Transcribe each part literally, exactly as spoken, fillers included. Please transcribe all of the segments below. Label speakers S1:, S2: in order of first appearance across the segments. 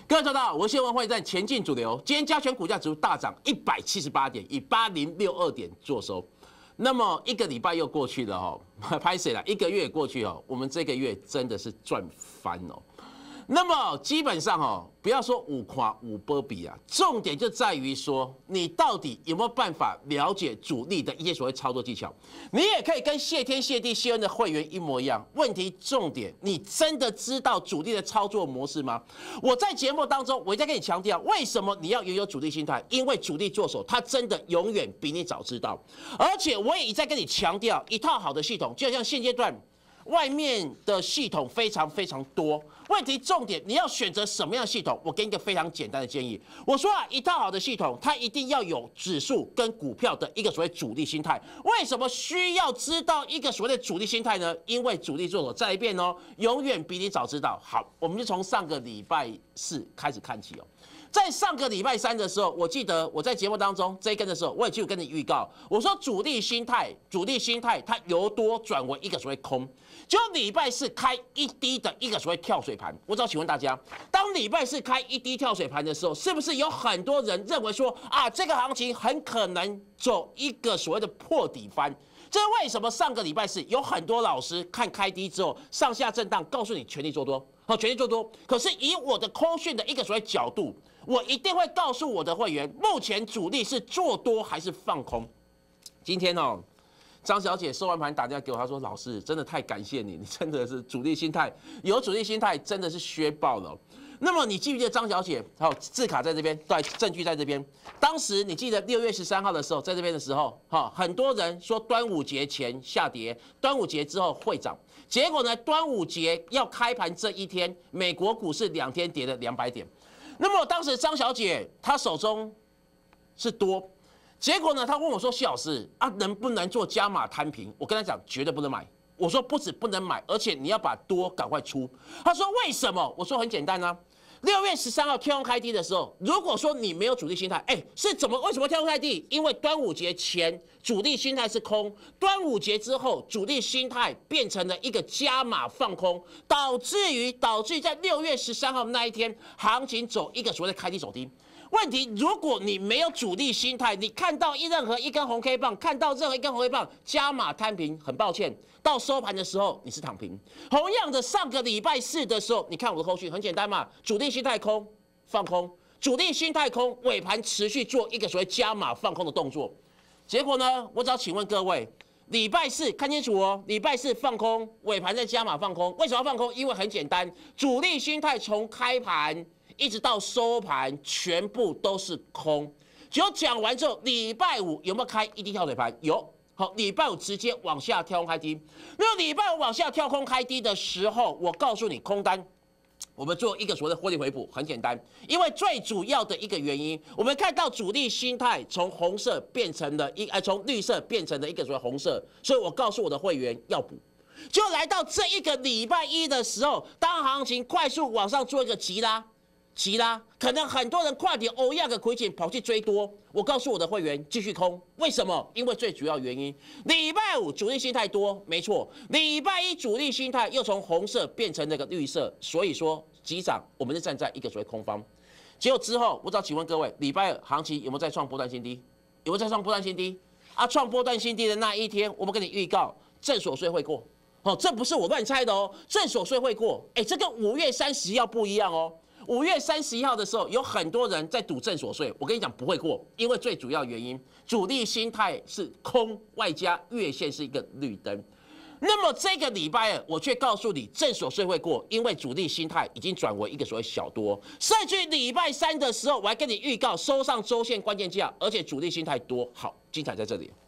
S1: 各位大家好，我是谢文慧，在前进主流。今天加权股价指数大涨一百七十八点，以八零六二点做收。那么一个礼拜又过去了哈，拍谁了？一个月过去哦，我们这个月真的是赚翻哦。那么基本上哦，不要说五夸五波比啊，重点就在于说你到底有没有办法了解主力的一些所谓操作技巧。你也可以跟谢天谢地谢恩的会员一模一样。问题重点，你真的知道主力的操作模式吗？我在节目当中，我一再跟你强调，为什么你要拥有主力心态？因为主力做手，他真的永远比你早知道。而且我也一再跟你强调，一套好的系统，就像现阶段。外面的系统非常非常多，问题重点你要选择什么样的系统？我给你一个非常简单的建议。我说啊，一套好的系统，它一定要有指数跟股票的一个所谓主力心态。为什么需要知道一个所谓的主力心态呢？因为主力做手，再一遍哦，永远比你早知道。好，我们就从上个礼拜四开始看起哦。在上个礼拜三的时候，我记得我在节目当中这一根的时候，我也就跟你预告，我说主力心态，主力心态它由多转为一个所谓空。就礼拜四开一低的一个所谓跳水盘，我只要请问大家，当礼拜四开一低跳水盘的时候，是不是有很多人认为说啊，这个行情很可能走一个所谓的破底翻？这是为什么上个礼拜四有很多老师看开低之后上下震荡，告诉你全力做多，好，全力做多。可是以我的空讯的一个所谓角度，我一定会告诉我的会员，目前主力是做多还是放空。今天哦。张小姐收完盘打电话给我，她说：“老师，真的太感谢你，你真的是主力心态有主力心态，真的是削爆了。”那么你记不记得张小姐？还有字卡在这边，对，证据在这边。当时你记得六月十三号的时候，在这边的时候，哈，很多人说端午节前下跌，端午节之后会涨。结果呢，端午节要开盘这一天，美国股市两天跌了两百点。那么当时张小姐她手中是多。结果呢？他问我说：“谢老师啊，能不能做加码摊平？”我跟他讲，绝对不能买。我说不止不能买，而且你要把多赶快出。他说为什么？我说很简单啊。六月十三号跳空开低的时候，如果说你没有主力心态，哎，是怎么？为什么跳空开低？因为端午节前主力心态是空，端午节之后主力心态变成了一个加码放空，导致于导致于在六月十三号那一天，行情走一个所谓的开低走低。问题，如果你没有主力心态，你看到一任何一根红 K 棒，看到任何一根红 K 棒加码摊平，很抱歉，到收盘的时候你是躺平。同样的，上个礼拜四的时候，你看我的后续很简单嘛，主力心态空放空，主力心态空，尾盘持续做一个所谓加码放空的动作。结果呢，我只要请问各位，礼拜四看清楚哦，礼拜四放空，尾盘再加码放空，为什么要放空？因为很简单，主力心态从开盘。一直到收盘，全部都是空。只有讲完之后，礼拜五有没有开一低跳水盘？有。好，礼拜五直接往下跳空开低。那么礼拜五往下跳空开低的时候，我告诉你，空单我们做一个所谓的获利回补，很简单，因为最主要的一个原因，我们看到主力心态从红色变成了一，呃，从绿色变成了一个所谓红色，所以我告诉我的会员要补。就来到这一个礼拜一的时候，当行情快速往上做一个急拉。急拉，可能很多人跨点欧亚的亏钱跑去追多，我告诉我的会员继续空，为什么？因为最主要原因，礼拜五主力心态多，没错，礼拜一主力心态又从红色变成那个绿色，所以说急涨，我们是站在一个所谓空方。结果之后，我只要请问各位，礼拜二行情有没有再创波段新低？有没有再创波段新低？啊，创波段新低的那一天，我们跟你预告，正所税会过。哦，这不是我乱猜的哦，正所税会过。哎，这跟五月三十要不一样哦。五月三十一号的时候，有很多人在赌正所税，我跟你讲不会过，因为最主要原因，主力心态是空，外加月线是一个绿灯。那么这个礼拜二，我却告诉你正所税会过，因为主力心态已经转为一个所谓小多。甚至礼拜三的时候，我还跟你预告收上周线关键价，而且主力心态多，好，精彩在这里。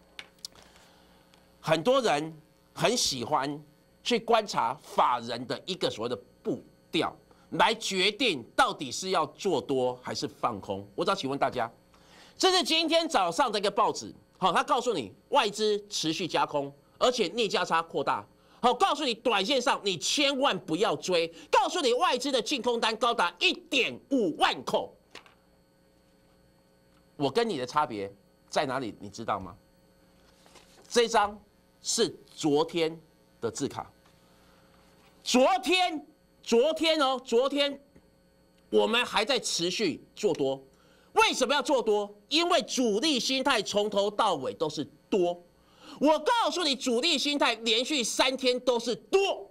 S1: 很多人很喜欢去观察法人的一个所谓的步调。来决定到底是要做多还是放空。我只要请问大家，这是今天早上的一个报纸，好，他告诉你外资持续加空，而且逆价差扩大。好，告诉你短线上你千万不要追，告诉你外资的净空单高达一点五万口。我跟你的差别在哪里？你知道吗？这张是昨天的字卡，昨天。昨天哦，昨天我们还在持续做多。为什么要做多？因为主力心态从头到尾都是多。我告诉你，主力心态连续三天都是多。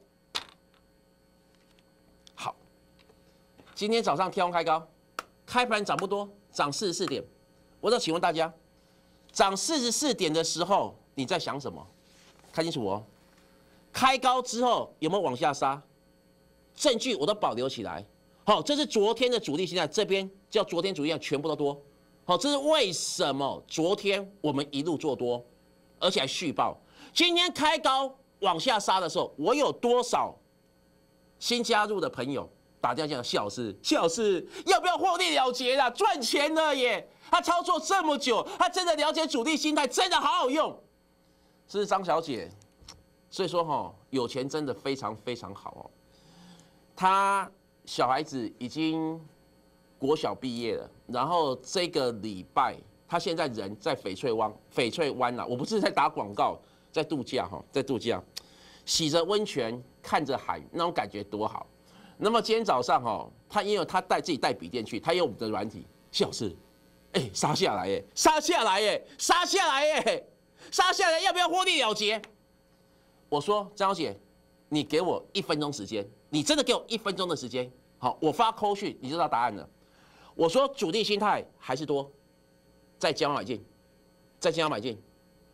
S1: 好，今天早上天空开高，开盘涨不多，涨四十四点。我再请问大家，涨四十四点的时候你在想什么？看清楚哦。开高之后有没有往下杀？证据我都保留起来。好，这是昨天的主力心态，这边叫昨天主力心态全部都多。好，这是为什么昨天我们一路做多，而且还续报。今天开高往下杀的时候，我有多少新加入的朋友打电话讲，谢老师，谢老师要不要获利了结啦？赚钱了耶！他操作这么久，他真的了解主力心态，真的好好用。这是张小姐，所以说哈、哦，有钱真的非常非常好哦。他小孩子已经国小毕业了，然后这个礼拜他现在人在翡翠湾，翡翠湾啊，我不是在打广告，在度假哈，在度假，洗着温泉，看着海，那种感觉多好。那么今天早上哈，他因为他带自己带笔电去，他用我们的软体，谢老师，哎，杀下来耶，杀下来耶，杀下来耶，杀下来，要不要获利了结？我说张小姐，你给我一分钟时间，你真的给我一分钟的时间，好，我发扣讯你就知道答案了。我说主力心态还是多，再加码买进，再加码买进。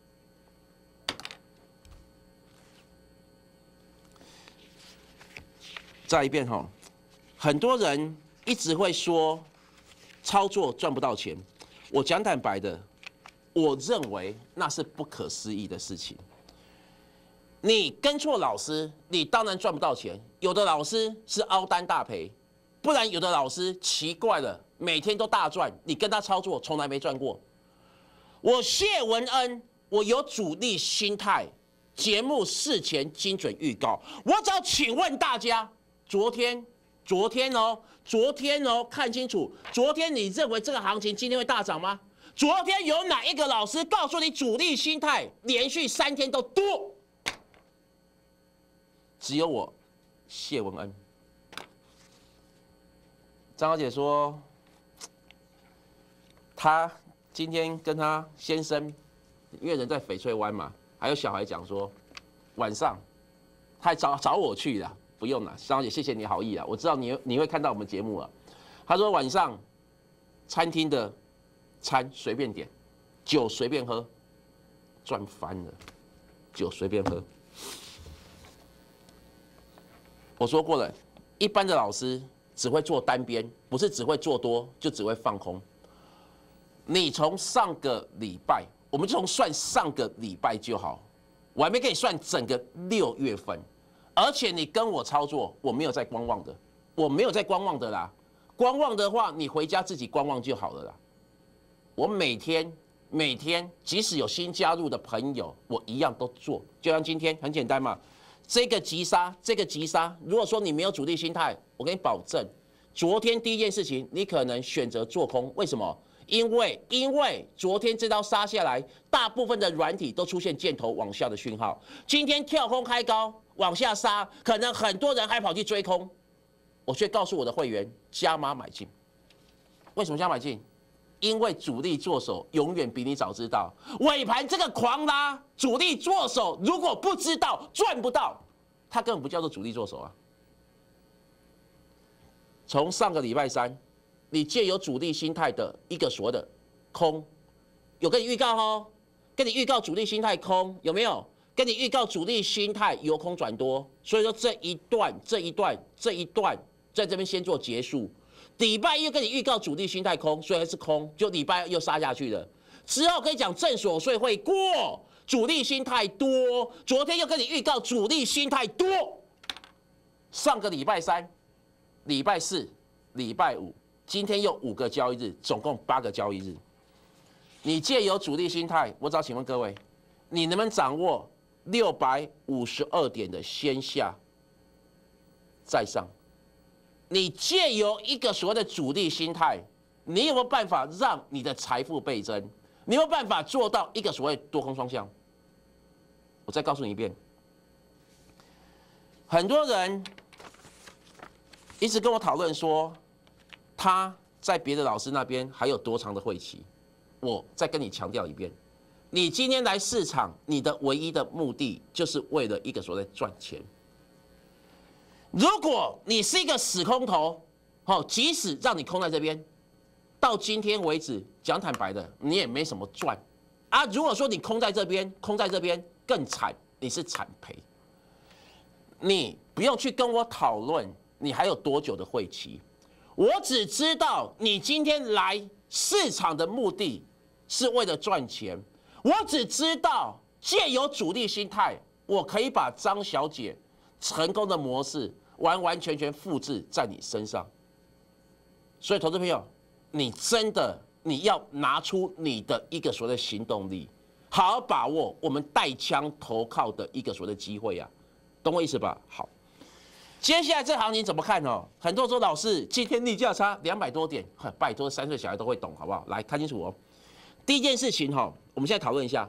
S1: 再一遍哈，很多人一直会说操作赚不到钱，我讲坦白的，我认为那是不可思议的事情。你跟错老师，你当然赚不到钱。有的老师是凹单大赔，不然有的老师奇怪了，每天都大赚，你跟他操作从来没赚过。我谢文恩，我有主力心态，节目事前精准预告。我只要请问大家，昨天，昨天哦，昨天哦，看清楚，昨天你认为这个行情今天会大涨吗？昨天有哪一个老师告诉你主力心态连续三天都多？只有我，谢文恩。张小姐说，她今天跟她先生，因为人在翡翠湾嘛，还有小孩讲说，晚上她还找找我去了，不用了，张小姐，谢谢你好意啊，我知道你你会看到我们节目了。她说晚上餐厅的餐随便点，酒随便喝，赚翻了，酒随便喝。我说过了，一般的老师只会做单边，不是只会做多就只会放空。你从上个礼拜，我们就从算上个礼拜就好，我还没给你算整个六月份，而且你跟我操作，我没有在观望的，我没有在观望的啦。观望的话，你回家自己观望就好了啦。我每天每天，即使有新加入的朋友，我一样都做，就像今天很简单嘛。这个急杀，这个急杀，如果说你没有主力心态，我给你保证，昨天第一件事情，你可能选择做空。为什么？因为因为昨天这刀杀下来，大部分的软体都出现箭头往下的讯号。今天跳空开高往下杀，可能很多人还跑去追空。我却告诉我的会员加码买进。为什么加买进？因为主力做手永远比你早知道，尾盘这个狂拉，主力做手如果不知道赚不到，他根本不叫做主力做手啊。从上个礼拜三，你借有主力心态的一个所谓的空，有跟你预告哦，跟你预告主力心态空有没有？跟你预告主力心态由空转多，所以说这一段这一段这一段在这边先做结束。礼拜一又跟你预告主力心态空，虽然是空，就礼拜二又杀下去了。之后跟你讲正所税会过，主力心态多。昨天又跟你预告主力心态多。上个礼拜三、礼拜四、礼拜五，今天又五个交易日，总共八个交易日。你借由主力心态，我只要请问各位，你能不能掌握六百五十二点的先下再上？你借由一个所谓的主力心态，你有没有办法让你的财富倍增？你有没有办法做到一个所谓多空双向？我再告诉你一遍，很多人一直跟我讨论说， 他在别的老师那边还有多长的会期？我再跟你强调一遍，你今天来市场，你的唯一的目的就是为了一个所谓的赚钱。如果你是一个死空头，好，即使让你空在这边，到今天为止，讲坦白的，你也没什么赚啊。如果说你空在这边，空在这边更惨，你是惨赔。你不用去跟我讨论你还有多久的会期，我只知道你今天来市场的目的是为了赚钱。我只知道借由主力心态，我可以把张小姐成功的模式完完全全复制在你身上。所以，投资朋友，你真的你要拿出你的一个所谓的行动力，好好把握我们带枪投靠的一个所谓的机会啊，懂我意思吧？好，接下来这行情怎么看哦？很多人说老师，今天逆价差两百多点，拜托三岁小孩都会懂，好不好？来看清楚哦。第一件事情哈，我们现在讨论一下，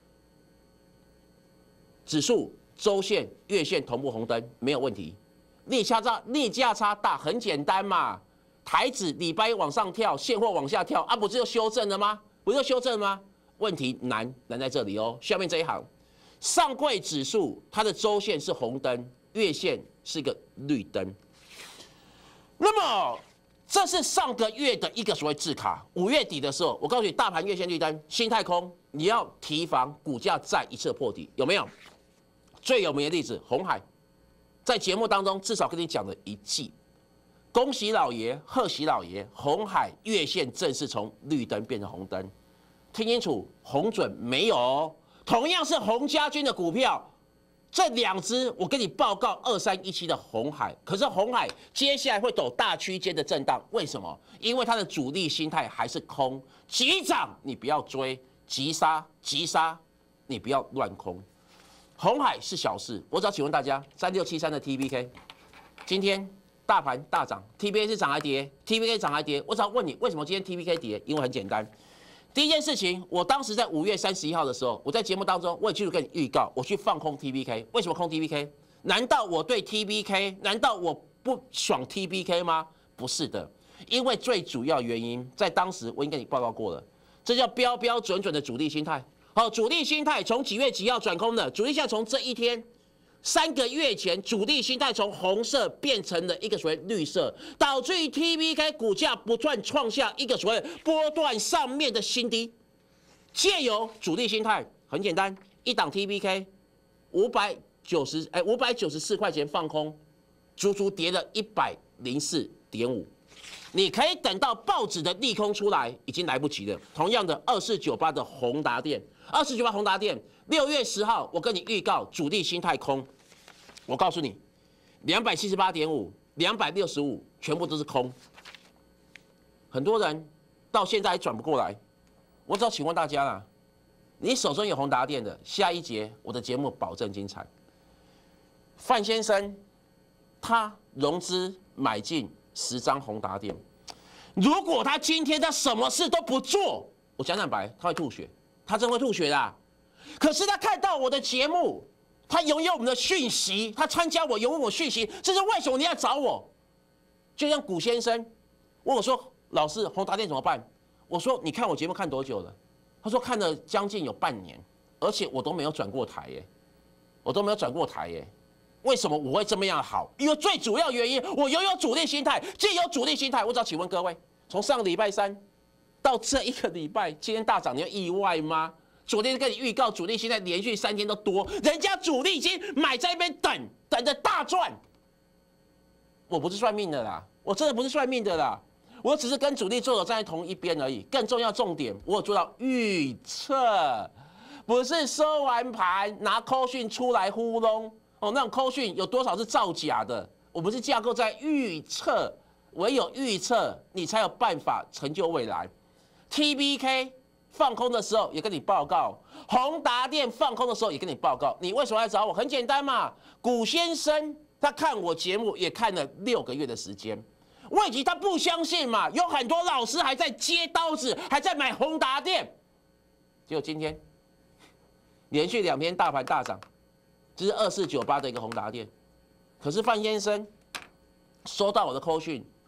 S1: 指数周线、月线同步红灯没有问题，逆价差逆价差大，很简单嘛。台指礼拜一往上跳，现货往下跳啊，不是就修正了吗？不是就修正了吗？问题难难在这里哦。下面这一行，上柜指数它的周线是红灯，月线是一个绿灯。那么这是上个月的一个所谓字卡。五月底的时候，我告诉你，大盘月线绿灯，新太空，你要提防股价再一次破底，有没有？最有名的例子，鸿海，在节目当中至少跟你讲了一季。恭喜老爷，贺喜老爷，鸿海月线正式从绿灯变成红灯。听清楚，红准没有哦。同样是洪家军的股票，这两只我跟你报告二三一七的鸿海，可是鸿海接下来会走大区间的震荡，为什么？因为它的主力心态还是空，急涨你不要追，急杀急杀你不要乱空。鸿海是小事，我只要请问大家，三六七三的 T B K， 今天大盘大涨 ，T B K 是涨还跌 ？T B K 涨还跌？我只要问你，为什么今天 T B K 跌？因为很简单。第一件事情，我当时在五月三十一号的时候，我在节目当中，我也继续跟你预告，我去放空 T B K。为什么空 T B K？ 难道我对 T B K？ 难道我不爽 T B K 吗？不是的，因为最主要原因，在当时我已经跟你报告过了，这叫标标准准的主力心态。好，主力心态从几月几号转空的？主力现在从这一天。三个月前，主力心态从红色变成了一个所谓绿色，导致于 T B K 股价不断创下一个所谓波段上面的新低。借由主力心态，很简单，一档 T B K 五百九十哎五百九十四块钱放空，足足跌了一百零四点五。你可以等到报纸的利空出来，已经来不及了。同样的，二四九八的宏达电，二四九八宏达电，六月十号我跟你预告主力心态空，我告诉你，两百七十八点五、两百六十五全部都是空。很多人到现在还转不过来，我只要请问大家啦，你手中有宏达电的，下一节我的节目保证精彩。范先生他融资买进十张宏达电，如果他今天他什么事都不做，我讲坦白，他会吐血，他真会吐血的。可是他看到我的节目，他拥有我们的讯息，他参加我拥有我讯息，这是为什么你要找我？就像古先生问我说：“老师，宏达电怎么办？”我说：“你看我节目看多久了？”他说：“看了将近有半年，而且我都没有转过台耶，我都没有转过台耶。”为什么我会这么样好？因为最主要原因，我拥有主力心态。既有主力心态，我只要请问各位，从上个礼拜三到这一个礼拜，今天大涨，你有意外吗？昨天跟你预告，主力心态连续三天都多，人家主力已经买在那边等，等着大赚。我不是算命的啦，我真的不是算命的啦，我只是跟主力做手站在同一边而已。更重要重点，我有做到预测，不是收完盘拿扣讯出来糊弄。哦，那种扣讯有多少是造假的？我们是架构在预测，唯有预测，你才有办法成就未来。T B K 放空的时候也跟你报告，宏达电放空的时候也跟你报告。你为什么来找我？很简单嘛，古先生他看我节目也看了六个月的时间，为及他不相信嘛，有很多老师还在接刀子，还在买宏达电，结果今天连续两天大盘大涨。这是二四九八的一个宏达电，可是范先生收到我的扣讯，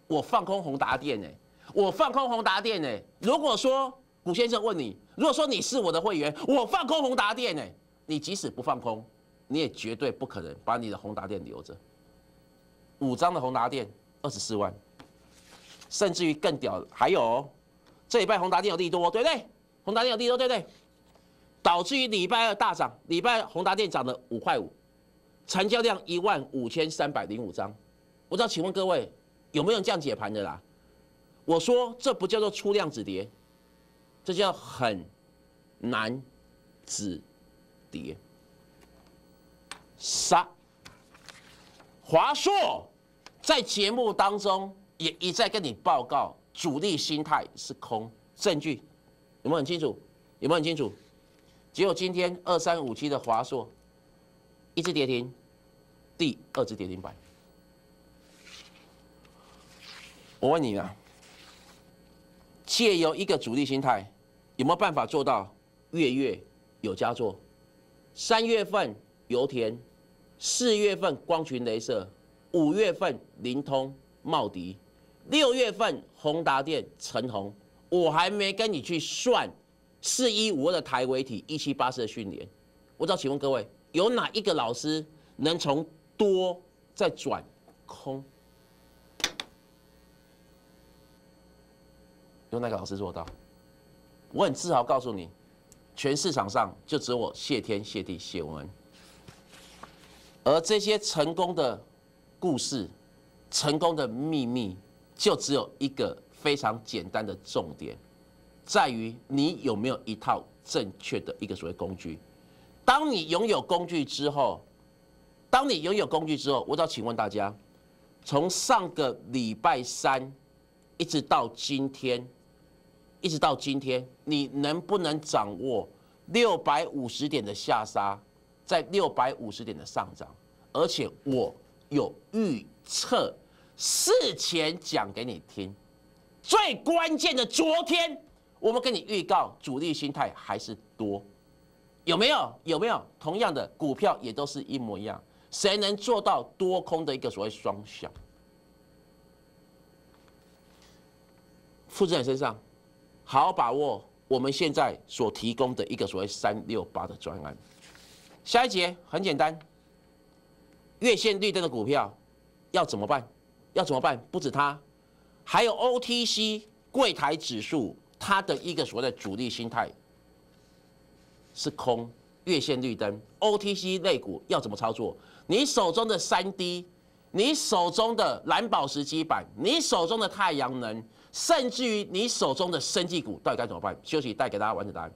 S1: 我放空宏达电呢，我放空宏达电呢。如果说古先生问你，如果说你是我的会员，我放空宏达电呢，你即使不放空，你也绝对不可能把你的宏达电留着。五张的宏达电二十四万，甚至于更屌的还有、哦，这礼拜宏达电有利多，对不对？宏达电有利多，对不对？导致于礼拜二大涨，礼拜二宏达电涨了五块五，成交量一万五千三百零五张。我知道，请问各位有没有这样解盘的啦？我说这不叫做出量止跌，这叫很难止跌。杀华硕在节目当中也一再跟你报告，主力心态是空，证据有没有很清楚？有没有很清楚？结果今天二三五七的华硕一只跌停，第二只跌停板。我问你啊，借由一个主力心态，有没有办法做到月月有佳作？三月份油田，四月份光群雷射，五月份灵通茂迪，六月份宏达电成宏，我还没跟你去算。四一五二的台微体，一七八四的讯联，我知道，请问各位，有哪一个老师能从多再转空？有哪个老师做到？我很自豪告诉你，全市场上就只有我谢天谢地谢文恩。而这些成功的故事、成功的秘密，就只有一个非常简单的重点。在于你有没有一套正确的一个所谓工具。当你拥有工具之后，当你拥有工具之后，我要请问大家，从上个礼拜三一直到今天，一直到今天，你能不能掌握六百五十点的下杀，在六百五十点的上涨？而且我有预测，事前讲给你听，最关键的昨天。我们跟你预告，主力心态还是多，有没有？有没有？同样的股票也都是一模一样，谁能做到多空的一个所谓双向？复制在身上，好好把握我们现在所提供的一个所谓三六八的专案。下一节很简单，月线绿灯的股票要怎么办？要怎么办？不止它，还有 O T C 柜台指数。它的一个所谓的主力心态是空，月线绿灯 ，O T C 类股要怎么操作？你手中的三 D， 你手中的蓝宝石基板，你手中的太阳能，甚至于你手中的生技股，到底该怎么办？休息带给大家完整答案。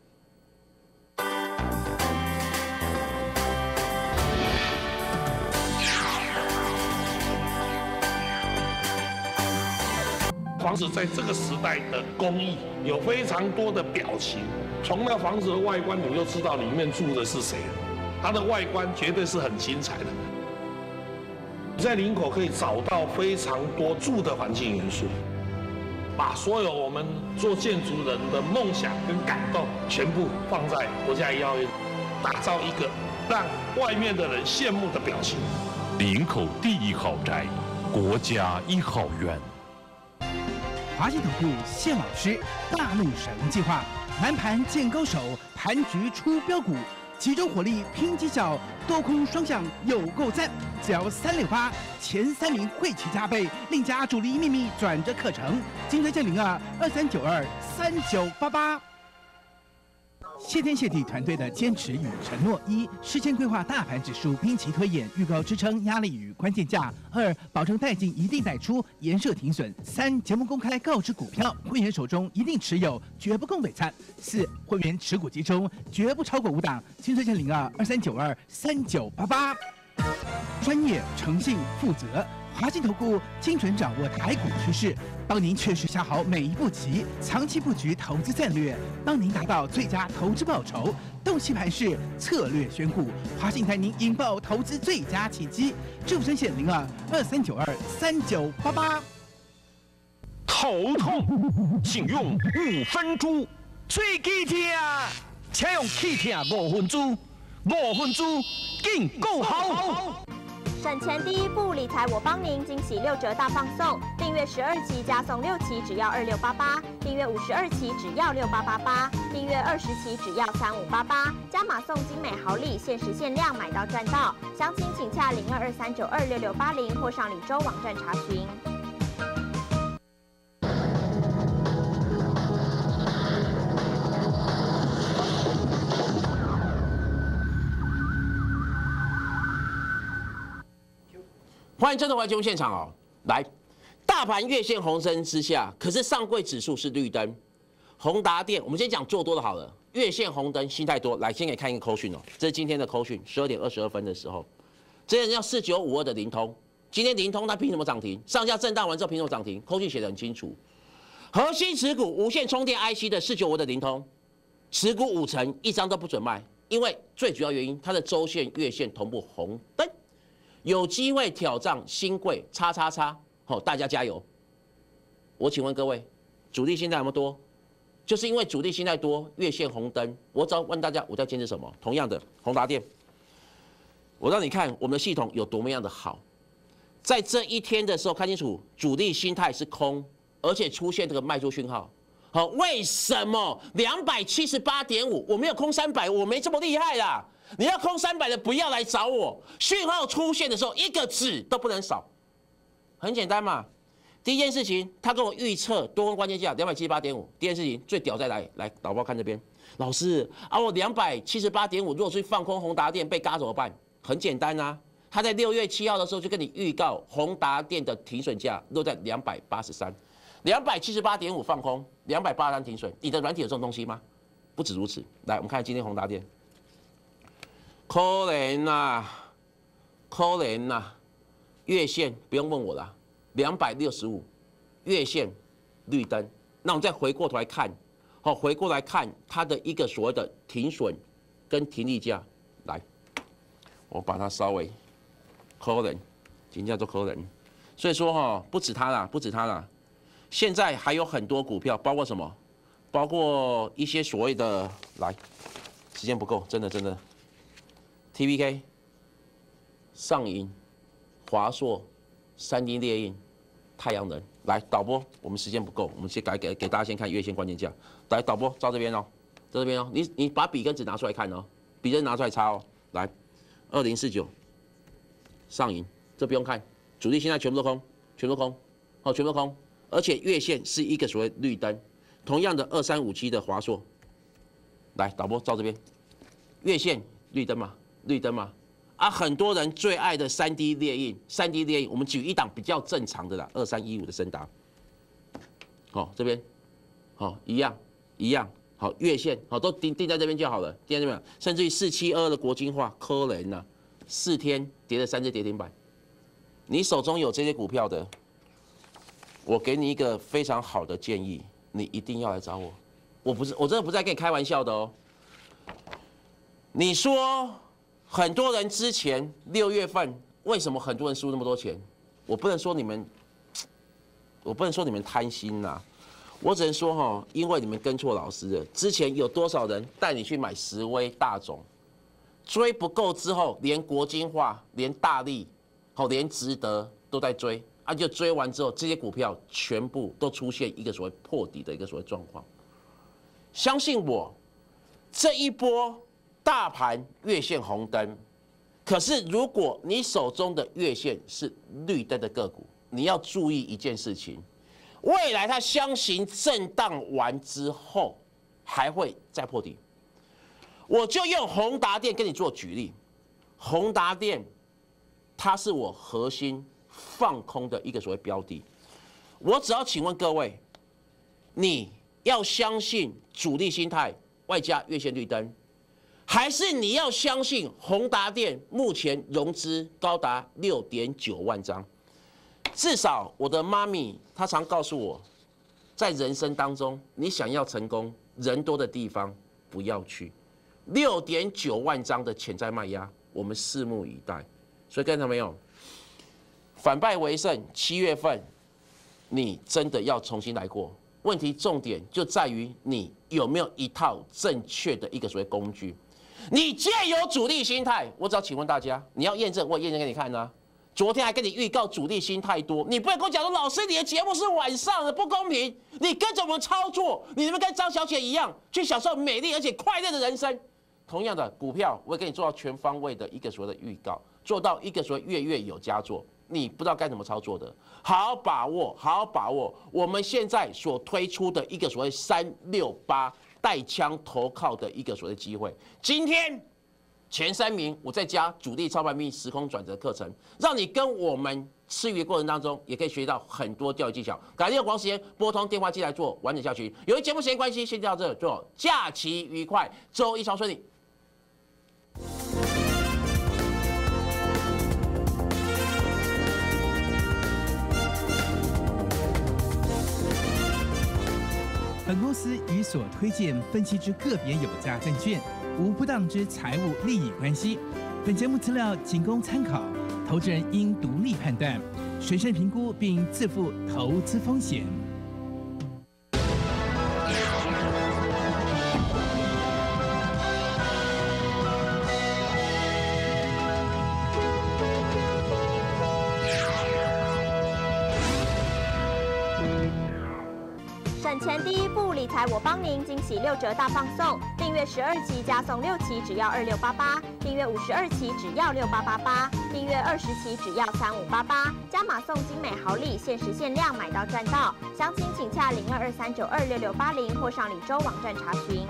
S2: 房子在这个时代的工艺有非常多的表情，从那房子的外观你就知道里面住的是谁，它的外观绝对是很精彩的。你在林口可以找到非常多住的环境元素，把所有我们做建筑人的梦想跟感动全部放在国家一号院，打造一个让外面的人羡慕的表情。
S3: 林口第一豪宅，国家一号院。
S4: 华信投顾谢老师大怒神计划，盘盘见高手，盘局出标股，集中火力拼绩效，多空双向有够赞。只要三六八，前三名会齐加倍，另加主力秘密转折课程，金推荐零二二三九二三九八八。谢天谢地团队的坚持与承诺：一、事先规划大盘指数，拼期推演，预告支撑、压力与关键价；二、保证带进一定带出，严设停损；三、节目公开告知股票，会员手中一定持有，绝不共伪参；四、会员持股集中，绝不超过五档。金推荐零二二三九二三九八八。专业、诚信、负责。华信投顾精准掌握台股趋势，帮您确实下好每一步棋，长期布局投资战略，帮您达到最佳投资报酬。洞悉盘势，策略选股，华信带您引爆投资最佳契机。致富专线零二二三九二三九八八。
S3: 头痛，请用五分猪。
S5: 喙齿痛，请用气痛五分猪。五分猪更够好。 省钱第一步，理财我帮您，惊喜六折大放送，订阅十二期加送六期只要二六八八，订阅五十二期只要六八八八，订阅二十期只要三五八八，加码送精美好礼，限时限量，买到赚到。详情请洽零二二三九二六六八零或上李州网站查询。
S1: 欢迎郑德华节目现场哦，来，大盘月线红灯之下，可是上柜指数是绿灯。宏达电，我们先讲做多的好了，月线红灯，心态多。来，先给看一个扣讯哦，这是今天的扣讯，十二点二十二分的时候，这人叫四九五二的灵通，今天灵通它凭什么涨停？上下震荡完之后凭什么涨停？扣讯写得很清楚，核心持股无线充电 I C 的四九五二的灵通，持股五成，一张都不准卖，因为最主要原因，它的周线、月线同步红灯。 有机会挑战新贵叉叉叉，好，大家加油！我请问各位，主力心态有没有多？就是因为主力心态多，月线红灯。我只要问大家，我在坚持什么？同样的，宏达电，我让你看我们的系统有多么样的好。在这一天的时候，看清楚，主力心态是空，而且出现这个卖出讯号。好，为什么两百七十八点五？我没有空三百，我没这么厉害啦。 你要空三百的，不要来找我。讯号出现的时候，一个字都不能少，很简单嘛。第一件事情，他跟我预测多空关键价两百七十八点五。第二件事情，最屌在哪里？来，导播看这边，老师啊，我两百七十八点五，如果去放空宏达电被嘎怎么办？很简单啊，他在六月七号的时候就跟你预告宏达电的停损价落在两百八十三，两百七十八点五放空，两百八十三停损。你的软体有这种东西吗？不止如此，来，我们看今天宏达电。 可怜呐，可怜呐，月线不用问我了，两百六十五，月线绿灯。那我们再回过头来看，好，回过来看它的一个所谓的停损跟停利价。来，我把它稍微可怜，今天叫做可怜。所以说哈，不止它啦，不止它啦，现在还有很多股票，包括什么？包括一些所谓的，来，时间不够，真的真的。 T V K、上银、华硕、三 D 列印、太阳能，来导播，我们时间不够，我们先改给给大家先看月线关键价。来导播，照这边哦，照这边哦，你你把笔跟纸拿出来看哦，笔跟拿出来擦哦。来，二零四九，上银，这不用看，主力现在全部都空，全部都空，好，全部都空，而且月线是一个所谓绿灯。同样的二三五七的华硕，来导播照这边，月线绿灯嘛。 绿灯吗？啊，很多人最爱的三 D 列印，三 D 列印，我们举一档比较正常的啦，二三一五的森达，好、哦，这边，好、哦，一样，一样，好，月线，好，都定定在这边就好了，定在这边，甚至于四七二的国金化，可怜呐，四天跌了三只跌停板，你手中有这些股票的，我给你一个非常好的建议，你一定要来找我，我不是，我真的不是在跟你开玩笑的哦，你说。 很多人之前六月份为什么很多人输那么多钱？我不能说你们，我不能说你们贪心呐、啊，我只能说哈，因为你们跟错老师了。之前有多少人带你去买十威大种，追不够之后，连国金化、连大力、好连值得都在追，啊，就追完之后，这些股票全部都出现一个所谓破底的一个所谓状况。相信我，这一波。 大盘月线红灯，可是如果你手中的月线是绿灯的个股，你要注意一件事情：未来它箱型震荡完之后，还会再破底。我就用宏达电跟你做举例，宏达电它是我核心放空的一个所谓标的。我只要请问各位，你要相信主力心态，外加月线绿灯。 还是你要相信宏达电目前融资高达六点九万张，至少我的妈咪她常告诉我，在人生当中，你想要成功，人多的地方不要去。六点九万张的潜在卖压，我们拭目以待。所以，看到没有？反败为胜，七月份你真的要重新来过。问题重点就在于你有没有一套正确的一个所谓工具。 你借由主力心态，我只要请问大家，你要验证，我也验证给你看呢、啊。 昨天还跟你预告主力心太多，你不能跟我讲说老师你的节目是晚上的不公平，你跟着我们操作，你能不能跟张小姐一样去享受美丽而且快乐的人生？同样的股票，我会给你做到全方位的一个所谓的预告，做到一个所谓月月有佳作。你不知道该怎么操作的，好好把握，好好把握我们现在所推出的一个所谓三六八带枪投靠的一个所谓机会。今天前三名，我再加主力操盘秘时空转折课程，让你跟我们吃鱼的过程当中，也可以学到很多教育技巧。感谢广时间拨通电话进来做完整教学。由于节目时间关系，先到这，做假期愉快，周一超顺利。
S4: 本公司与所推荐分析之个别有价证券无不当之财务利益关系。本节目资料仅供参考，投资人应独立判断、审慎评估并自负投资风险。
S5: 省钱第一步，理财我帮您，惊喜六折大放送，订阅十二期加送六期，只要二六八八；订阅五十二期只要六八八八；订阅二十期只要三五八八，加码送精美好礼，限时限量，买到赚到。详情请洽零二二三九二六六八零或上李州网站查询。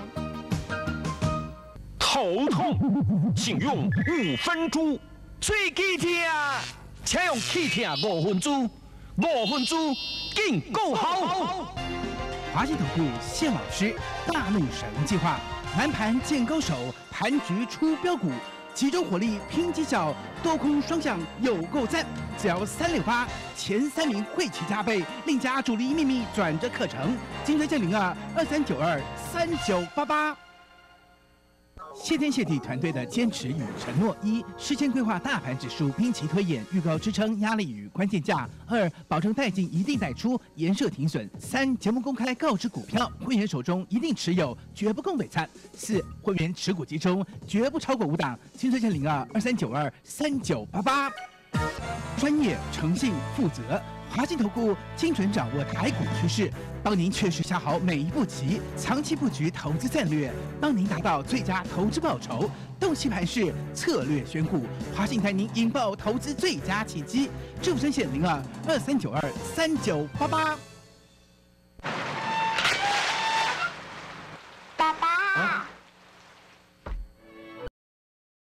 S3: 头痛，请用五分猪。
S6: 喙齿痛，请用气痛五分猪，五分猪更够好。
S4: 华信投顾谢老师大陆神计划，盘盘见高手，盘局出标股，集中火力拼绩效，多空双向有够赞。只要三六八，前三名会期加倍，另加主力秘密转折课程，金推荐零二二三九二三九八八。谢天谢地团队的坚持与承诺：一、事先规划大盘指数，并其推演预告支撑压力与关键价；二、保证带进一定带出，严设停损；三、节目公开告知股票，会员手中一定持有，绝不共璀璨；四、会员持股集中，绝不超过五档。请推荐零二二三九二三九八八。专业、诚信、负责。华信投顾精准掌握台股趋势，帮您确实下好每一步棋，长期布局投资战略，帮您达到最佳投资报酬。洞悉盘势，策略选股，华信带您引爆投资最佳契机。致富专线零二二三九二三九八八。